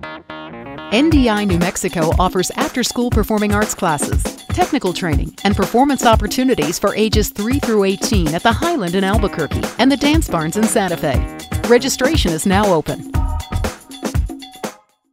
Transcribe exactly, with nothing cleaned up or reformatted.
N D I New Mexico offers after-school performing arts classes, technical training, and performance opportunities for ages three through eighteen at the Highland in Albuquerque and the Dance Barns in Santa Fe. Registration is now open.